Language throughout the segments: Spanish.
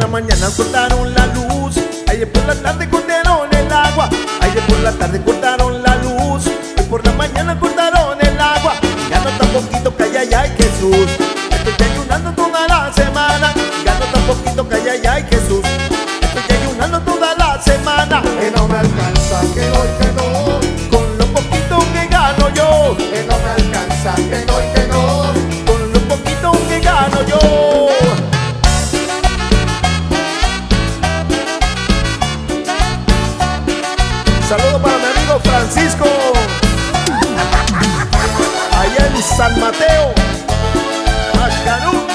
la mañana cortaron la luz, ayer por la tarde cortaron el agua, ayer por la tarde cortaron la luz, hoy por la mañana cortaron el agua. Gano tan poquito que ay, ay, ay, Jesús, estoy ayunando toda la semana. Gano tan poquito que ay, ay, ay, Jesús, estoy ayunando toda la semana. Que no me alcanza, que no y que no, Con lo poquito que gano yo, que no me alcanza, que no y que no. con lo poquito que gano yo. Saludo para mi amigo Francisco, allá en San Mateo, Mascarú.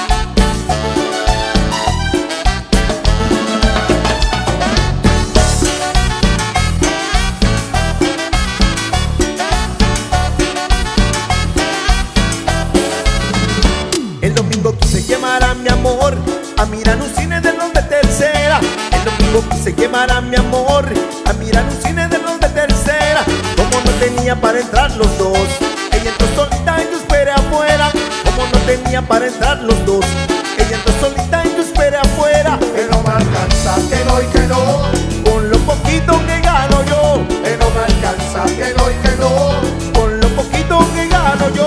El domingo quise llamar a mi amor a mirar un cine de los de tercera. El domingo quise llamar a mi amor a mirar un cine de los de tercera. Como no tenía para entrar los dos, ella entró solita y yo esperé afuera. Como no tenía para entrar los dos, ella entró solita y yo esperé afuera. Que no me alcanza, que no y que no, Con lo poquito que gano yo, que no me alcanza, que no y que no. con lo poquito que gano yo.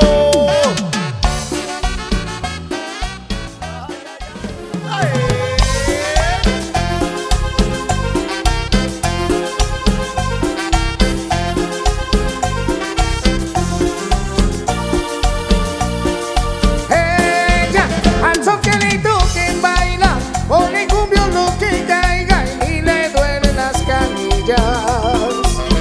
Ella, al son que le toquen baila, pone cumbia lo que caiga y le duelen las canillas.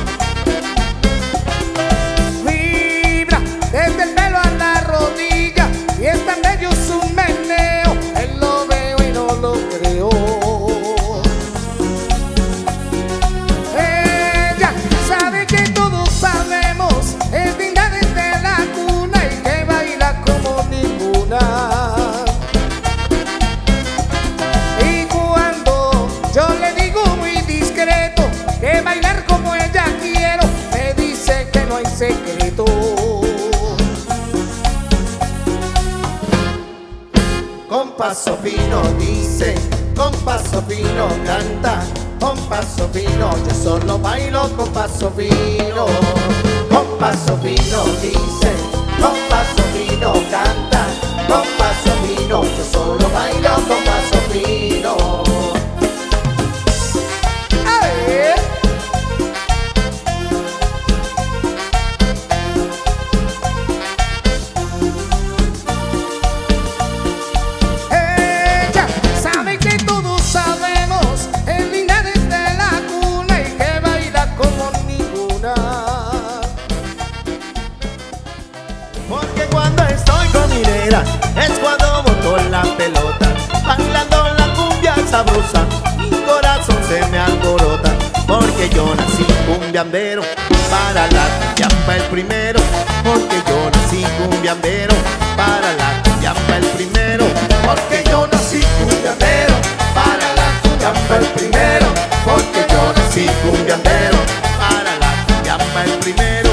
Vibra desde el pelo a la rodilla y es tan bello su meneo, él lo veo y no lo creo. Ella sabe que todos sabemos, es digna desde la cuna y que baila como ninguna. Y cuando yo le digo muy discreto que bailar como ella quiero, me dice que no hay secreto. Con paso fino dice, con paso fino canta, con paso fino yo solo bailo con paso fino. Con paso fino dice, con paso fino canta, con paso fino yo solo bailo con paso fino. ¡Ay! Ella sabe que todos sabemos, es linda desde la cuna y que baila como ninguna. Porque cuando estoy con mi nena es cuando boto la pelota, bailando la cumbia sabrosa, mi corazón se me alborota. Porque yo nací cumbiambero, para la cumbiamba el primero. Porque yo nací cumbiambero, para la cumbiamba el primero. Porque yo nací cumbiambero, para la cumbiamba el primero. Porque yo nací cumbiambero, para la cumbiamba el primero.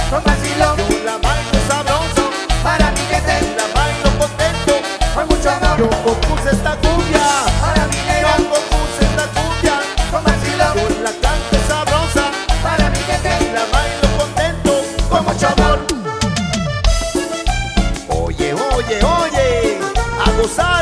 con vacilón. Yo la bailo sabroso, Para mí que te la bailo contento. con mucho amor. Yo compuse esta cumbia, Para mi negra yo compuse esta cumbia. con vacilón. Yo la canto sabrosa, Para mí que te la bailo contento, con mucho amor. Oye, oye, oye, a gozar.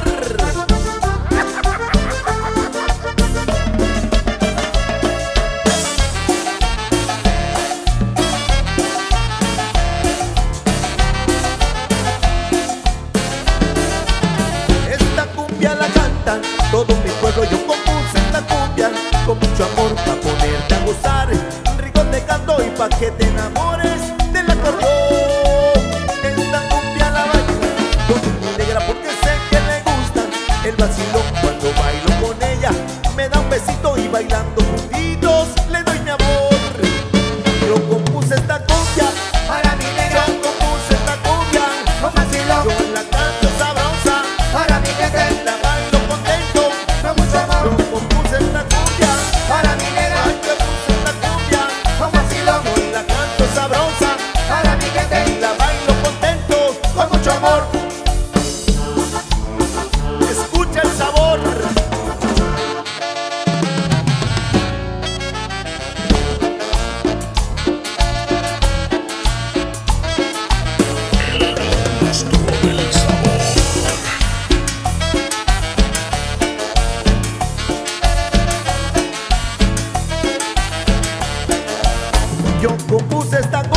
Esta cumbia la cantan todo mi pueblo. Yo compuse esta cumbia con mucho amor pa' ponerte a gozar. Rico te canto y pa' que te enamores del acordeón. Esta cumbia la bailo con mi negra porque sé que le gusta el vacilón. Cuando bailo con ella me da un besito y bailando juntitos le doy mi amor. Yo compuse esta cumbia, Para mi yo negra compuse esta cumbia. con vacilón. Yo la canto sabrosa, Para mí que te la bailo contento. con mucho Yo amor. compuse esta cumbia, Para mi negra ay, yo puse esta cumbia. con vacilón. Yo la canto sabrosa, Para mí que te la bailo contento. con mucho amor. Escucha el sabor. Yo compuse esta